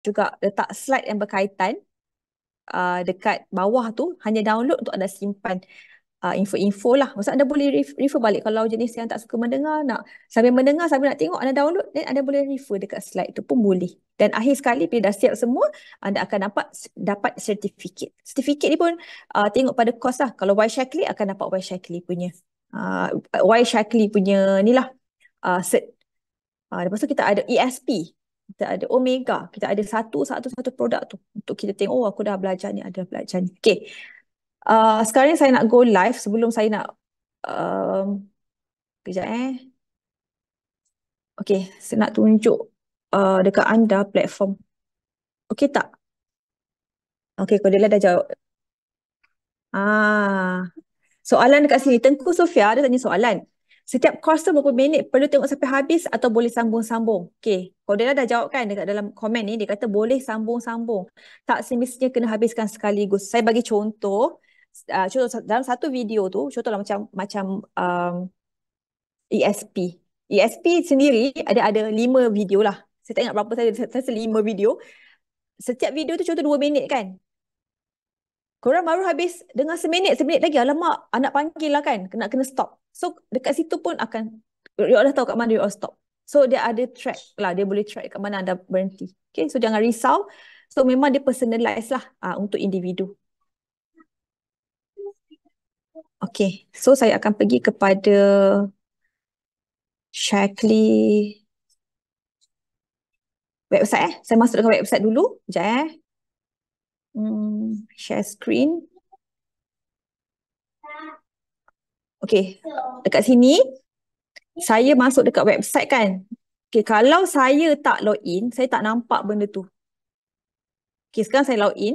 juga letak slide yang berkaitan dekat bawah tu, hanya download untuk anda simpan info-info lah. Maksud anda boleh refer balik kalau jenis yang tak suka mendengar, nak sambil mendengar, sambil nak tengok, anda download, dan anda boleh refer dekat slide tu pun boleh. Dan akhir sekali, bila dah siap semua, anda akan dapat sertifikat. Sertifikat ni pun tengok pada kos lah. Kalau Y Shaklee akan dapat Y Shaklee punya. Y Shaklee punya ni lah cert. Lepas tu kita ada ESP. Kita ada Omega. Kita ada satu produk tu. Untuk kita tengok, oh aku dah belajar ni, ada belajar ni. Okay. Sekarang ni saya nak go live sebelum saya nak kejap Okay, saya nak tunjuk dekat anda platform. Okay tak? Okay, Cordelia dah jawab. Soalan dekat sini, Tengku Sofia ada tanya soalan. Setiap course tu berapa minit? Perlu tengok sampai habis atau boleh sambung-sambung? Okay, Cordelia dah jawab kan dekat dalam komen ni, dia kata boleh sambung-sambung. Tak semestinya kena habiskan sekaligus. Saya bagi contoh, contoh dalam satu video tu, contohlah macam ESP. ESP sendiri ada 5 video lah. Saya tak ingat berapa saya 5 video. Setiap video tu contoh 2 minit kan. Korang baru habis dengar seminit lagi. Alamak, anak panggil lah kan. Kena stop. So dekat situ pun akan, you all dah tahu kat mana you all stop. So dia ada track lah. Dia boleh track kat mana anda berhenti. Okay, so jangan risau. So memang dia personalize lah untuk individu. Okay, so saya akan pergi kepada Shaklee website Saya masuk dekat website dulu. Sekejap share screen. Okay, dekat sini saya masuk dekat website kan. Okay, kalau saya tak login, saya tak nampak benda tu. Okay, sekarang saya login.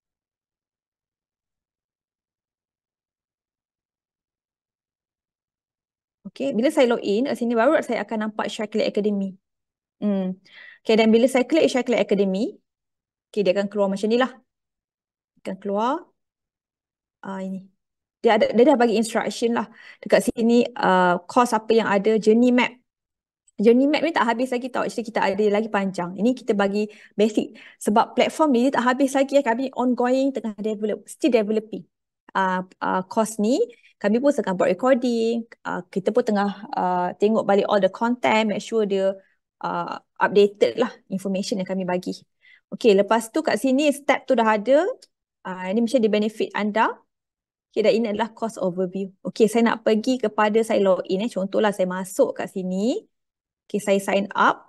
Okay, bila saya login kat sini baru saya akan nampak Shaklee Academy. Okay, dan bila saya klik Shaklee Academy, okay, dia akan keluar macam ni lah. Akan keluar. Ini. Dia dah bagi instruction lah. Dekat sini course apa yang ada, journey map. Journey map ni tak habis lagi tau. Actually kita ada lagi panjang. Ini kita bagi basic. Sebab platform ni tak habis lagi. Kami ongoing, tengah still developing. Course ni, kami pun tengah buat recording. Kita pun tengah tengok balik all the content. Make sure dia updated lah information yang kami bagi. Okay, lepas tu kat sini step tu dah ada. Ini mesti di benefit anda. Okay, dan ini adalah course overview. Okay, saya nak pergi kepada saya login. Contohlah saya masuk kat sini. Okay, saya sign up.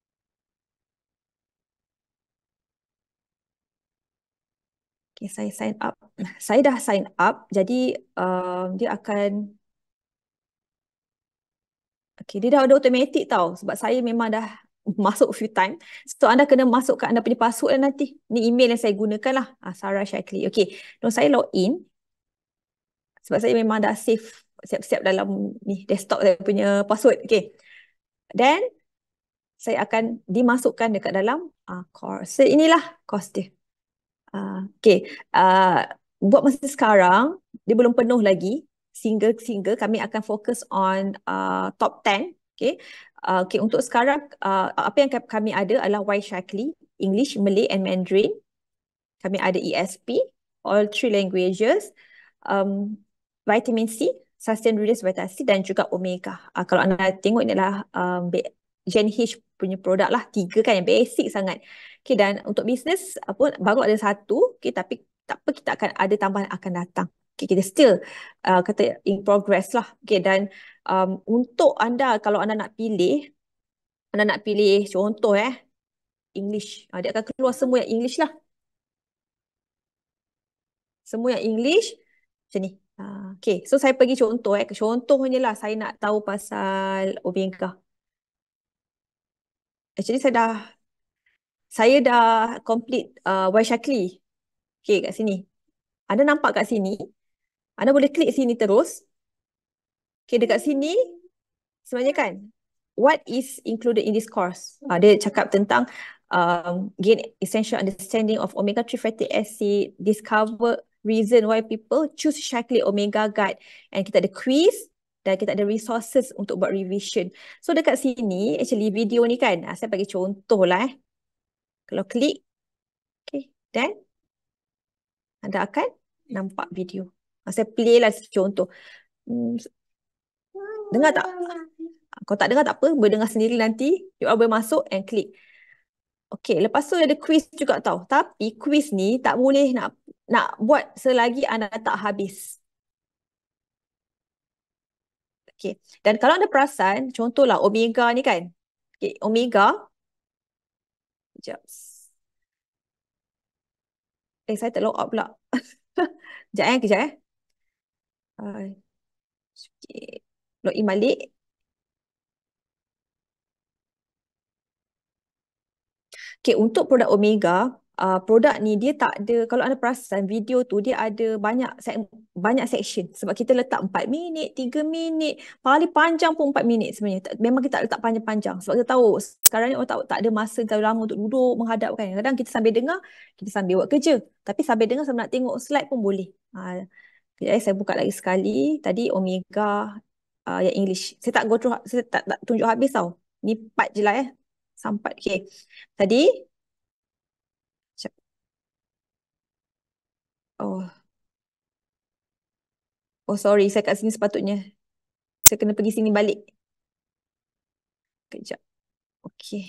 Okay, saya sign up. Saya dah sign up. Jadi, dia akan... Okay, dia dah ada automatic tau. Sebab saya memang dah masuk few time. So, anda kena masukkan anda punya password lah nanti. Ni email yang saya gunakan lah. Sarah Shaklee. Okay, dan saya login. Sebab saya memang dah save siap-siap dalam ni desktop saya punya password. Okay. Dan saya akan dimasukkan dekat dalam course. So, inilah course dia. Okay. Buat masa sekarang, dia belum penuh lagi. Single-single, kami akan fokus on top 10. Okay. Okay, untuk sekarang, apa yang kami ada adalah Y Shaklee, English, Malay and Mandarin. Kami ada ESP, all 3 languages. Vitamin C, Sustained Readers Vitality dan juga Omega. Kalau anda tengok ini adalah Gen H punya produk lah, 3 kan yang basic sangat. Okay, dan untuk bisnes baru ada 1, okay, tapi tak apa, kita akan ada tambahan akan datang. Okay, kita still kata in progress lah. Okay, dan untuk anda, kalau anda nak pilih contoh English. Dia akan keluar semua yang English lah. Semua yang English macam ni. Okay, so saya pergi contoh. Contohnya lah saya nak tahu pasal Omega. Actually saya dah complete Y Shaklee. Okay, kat sini. Anda nampak kat sini. Anda boleh klik sini terus. Okay, dekat sini sebenarnya kan, what is included in this course? Dia cakap tentang gain essential understanding of omega-3 fatty acid, discover reason why people choose Shaklee Omega Guide, and kita ada quiz dan kita ada resources untuk buat revision. So dekat sini, actually video ni kan, saya bagi contoh lah Kalau klik, okay, dan anda akan nampak video. Saya play lah contoh. Hmm, dengar tak? Kalau tak dengar tak apa, boleh dengar sendiri nanti. You all boleh masuk and klik. Okay, lepas tu ada quiz juga tau. Tapi quiz ni tak boleh nak buat selagi anda tak habis. Okay. Dan kalau anda perasan, contohlah Omega ni kan. Okay, Omega. Sekejap. Saya terlog out pula. Kejap eh. Okay. Login balik. Okay, untuk produk Omega, produk ni dia tak ada, kalau anda perasan video tu dia ada banyak section sebab kita letak 4 minit, 3 minit, paling panjang pun 4 minit sebenarnya. Memang kita tak letak panjang-panjang sebab kita tahu sekarang ni orang tak ada masa terlalu lama untuk duduk menghadap kan. Kadang kita sambil dengar, kita sambil buat kerja. Tapi sambil dengar sambil nak tengok slide pun boleh. Kejap, saya buka lagi sekali. Tadi Omega yang English. Saya tak go through, saya tak tunjuk habis tau. Ni part je lah sampai. Okay. Tadi, oh, oh sorry, saya kat sini sepatutnya. Saya kena pergi sini balik. Kejap. Okay.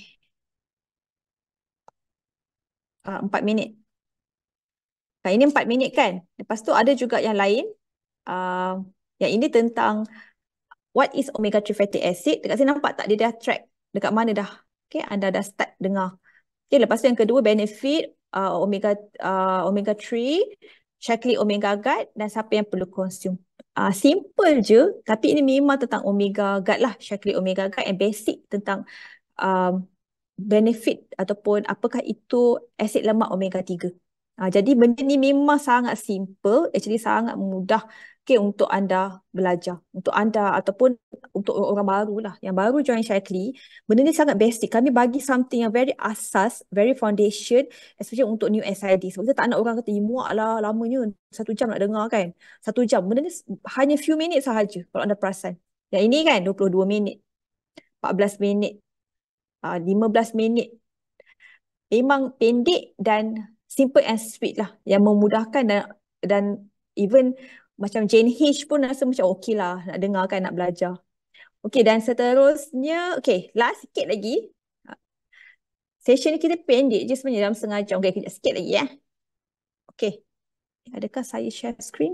4 minit. Nah, ini 4 minit kan? Lepas tu ada juga yang lain. Yang ini tentang what is omega 3 fatty acid. Dekat sini nampak tak? Dia dah track dekat mana dah. Okay, anda dah start dengar. Okay, lepas tu yang kedua benefit omega 3, Shaklee Omega Guard dan siapa yang perlu konsum. Simple je, tapi ini memang tentang Omega Guard lah, Shaklee Omega Guard, and basic tentang um, benefit ataupun apakah itu asid lemak omega 3. Jadi benda ni memang sangat simple, actually sangat mudah untuk anda belajar. Untuk anda ataupun untuk orang baru lah, yang baru join Shaklee, benda ni sangat basic. Kami bagi something yang very asas, very foundation, especially untuk new SID. Sebab kita tak nak orang kata, muak lah lamanya, 1 jam nak dengar kan. 1 jam, benda ni hanya few minit sahaja kalau anda perasan. Yang ini kan 22 minit, 14 minit, 15 minit. Memang pendek dan simple and sweet lah, yang memudahkan dan even macam Jane H pun rasa macam okey lah nak dengar kan, nak belajar. Okey, dan seterusnya, okey, last sikit lagi. Session ni kita pendek je sebenarnya, dalam setengah jam. Okey, kejap sikit lagi . Okey, adakah saya share screen?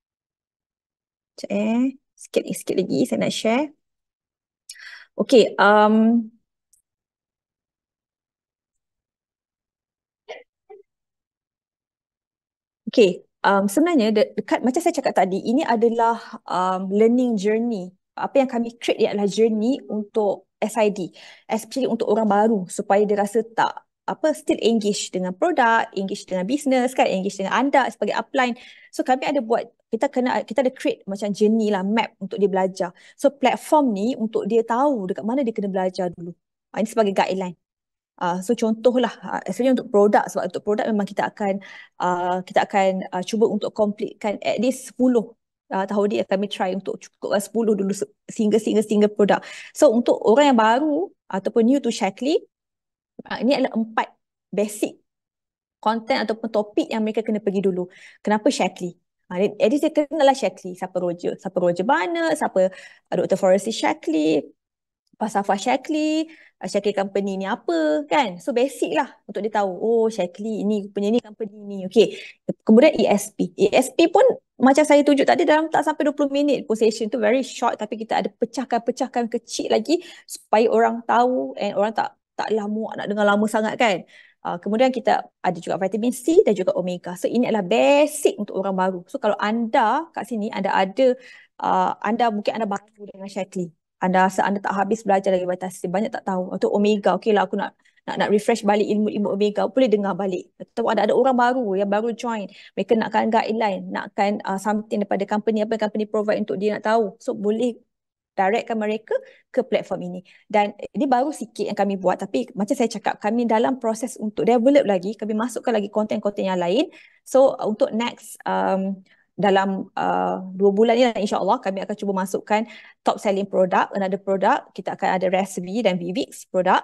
Sekejap sikit lagi saya nak share. Okey, okay, sebenarnya dekat macam saya cakap tadi, ini adalah learning journey. Apa yang kami create dia adalah journey untuk SID, especially untuk orang baru, supaya dia rasa tak still engage dengan produk, engage dengan business kan, engage dengan anda sebagai upline. So kami ada buat, kita ada create macam journey lah, map untuk dia belajar. So platform ni untuk dia tahu dekat mana dia kena belajar dulu. Ini sebagai guideline. So contohlah, especially untuk produk, sebab untuk produk memang kita akan cuba untuk completekan at least 10 tahun ni. Kami try untuk cukupkan 10 dulu single produk. So untuk orang yang baru ataupun new to Shaklee, ini adalah 4 basic content ataupun topik yang mereka kena pergi dulu. Kenapa Shaklee? Jadi saya kenal lah Shaklee, siapa Roger Barnett, siapa Dr. Forrest Shaklee, Falsafah Shaklee, Shaklee company ni apa kan. So basic lah untuk dia tahu, oh Shaklee ni punya ni company ni. Okay. Kemudian ESP pun macam saya tunjuk tadi, dalam tak sampai 20 minit pun session tu, very short, tapi kita ada pecahkan kecil lagi supaya orang tahu and orang taklah muak nak dengar lama sangat kan. Kemudian kita ada juga vitamin C dan juga omega. So ini adalah basic untuk orang baru. So kalau anda kat sini anda mungkin anda baru dengan Shaklee, anda rasa anda tak habis belajar lagi vitamin, banyak tak tahu. Atau omega, okey lah aku nak refresh balik ilmu omega, boleh dengar balik. Atau ada orang baru yang baru join, mereka nakkan guideline, nakkan something daripada company, apa yang company provide untuk dia nak tahu. So boleh directkan mereka ke platform ini. Dan ini baru sikit yang kami buat, tapi macam saya cakap, kami dalam proses untuk develop lagi, kami masukkan lagi konten-konten yang lain. So untuk next dalam 2 bulan ni insyaAllah kami akan cuba masukkan top selling product, another product, kita akan ada recipe dan Vivix product.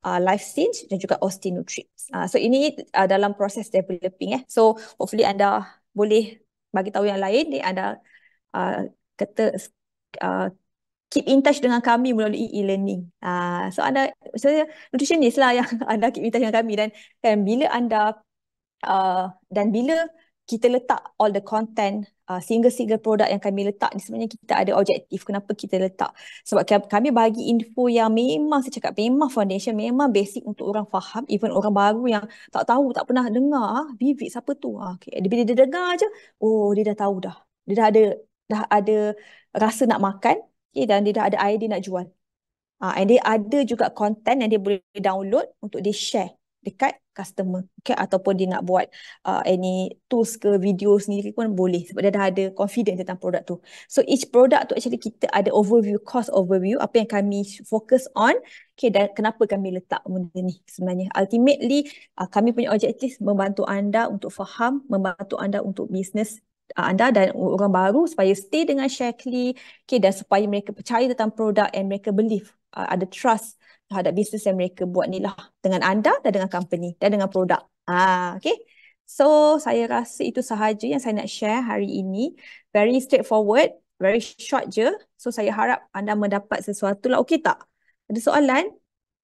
Life Cinch dan juga Austin Nutrients. So ini dalam proses developing. So hopefully anda boleh bagi tahu yang lain. Anda kata keep in touch dengan kami melalui e-learning. So anda, saya nutritionist lah yang anda keep in touch dengan kami, dan kan bila anda dan bila kita letak all the content, single-single produk yang kami letak ni, sebenarnya kita ada objektif kenapa kita letak. Sebab kami bagi info yang memang, saya cakap memang foundation, memang basic untuk orang faham, even orang baru yang tak tahu, tak pernah dengar, Vivid siapa tu. Okay. Bila dia dengar je, oh dia dah tahu dah. Dia dah ada rasa nak makan, okay, dan dia dah ada idea nak jual. And dia ada juga content yang dia boleh download untuk dia share dekat customer, okay? Ataupun dia nak buat any tools ke video sendiri pun boleh, sebab dia dah ada confidence tentang produk tu. So each product tu actually kita ada overview, cost overview, apa yang kami focus on, okay, dan kenapa kami letak benda ni sebenarnya. Ultimately kami punya objektif membantu anda untuk faham, membantu anda untuk bisnes anda dan orang baru supaya stay dengan Shaklee, okay, dan supaya mereka percaya tentang produk and mereka believe, ada trust terhadap bisnes yang mereka buat ni lah, dengan anda dan dengan company dan dengan produk. Okay. So saya rasa itu sahaja yang saya nak share hari ini. Very straightforward, very short je. So saya harap anda mendapat sesuatu lah. Okay tak? Ada soalan?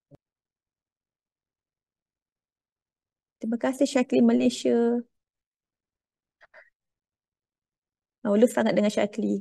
Terima kasih Shaklee Malaysia. Lulus sangat dengan Shaklee.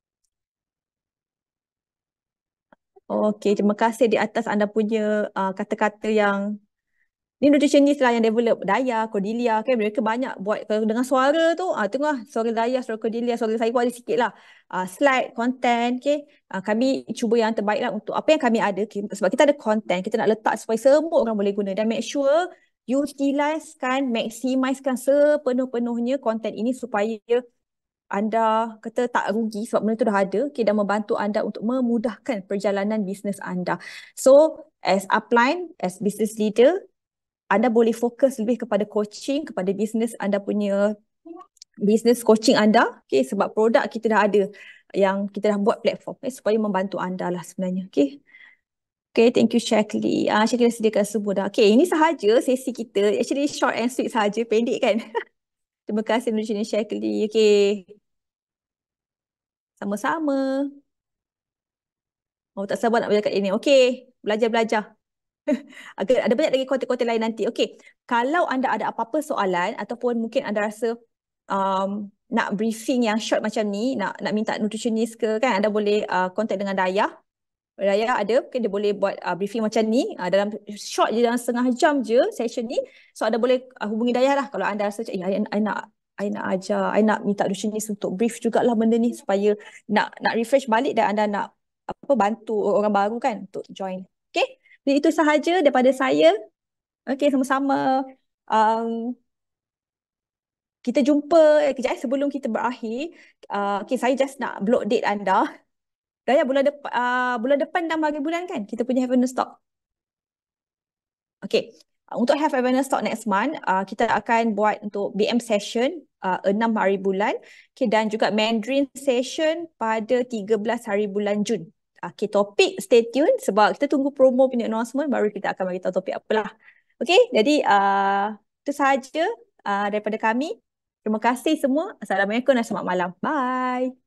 Okay, terima kasih di atas anda punya kata-kata yang ni nutritionist lah yang develop. Daya, Cordelia, kan mereka banyak buat. Kalau dengan suara tu, tengok suara Daya, suara Cordelia, suara saya pun ada sikit lah. Slide, content, okay. Kami cuba yang terbaik lah untuk apa yang kami ada. Okay. Sebab kita ada content, kita nak letak supaya semua orang boleh guna. Dan make sure utilisekan, maximizekan sepenuh-penuhnya content ini supaya anda kata tak rugi sebab benda tu dah ada, okay, dan membantu anda untuk memudahkan perjalanan bisnes anda. So, as upline, as business leader, anda boleh fokus lebih kepada coaching, kepada bisnes anda punya, bisnes coaching anda, okay, sebab produk kita dah ada, yang kita dah buat platform, supaya membantu anda lah sebenarnya. Okay. Okay, thank you Shaklee. Shaklee dah sediakan semua dah. Okay, ini sahaja sesi kita. Actually short and sweet sahaja, pendek kan? Terima kasih nutritionist Shaklee. Okay. Sama-sama. Oh, tak sabar nak belajar kat ini. Okay, belajar-belajar. Ada banyak lagi konten-konten lain nanti. Okay, kalau anda ada apa-apa soalan ataupun mungkin anda rasa nak briefing yang short macam ni, nak minta nutritionist ke, kan, anda boleh contact dengan Daya. Daya ada, mungkin dia boleh buat briefing macam ni dalam short je, dalam setengah jam je session ni. So anda boleh hubungi Daya lah kalau anda rasa I nak ajar, I nak minta nutritionist untuk brief jugalah benda ni supaya nak refresh balik dan anda nak bantu orang baru kan untuk join. Okay, jadi itu sahaja daripada saya. Okay, sama-sama. Kita jumpa kejap sebelum kita berakhir. Okay, saya just nak block date anda. Daya bulan depan 6 hari bulan kan kita punya Have a Stock. Okay, untuk Have a Stock next month, kita akan buat untuk BM session 6 hari bulan, okay, dan juga Mandarin session pada 13 hari bulan Jun. Okay, topik stay tune sebab kita tunggu promo punya announcement baru kita akan bagi tahu topik apalah. Okay, jadi itu sahaja daripada kami. Terima kasih semua. Assalamualaikum dan selamat malam. Bye.